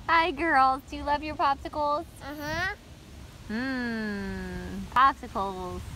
Hi, girls. Do you love your popsicles? Uh-huh. Popsicles.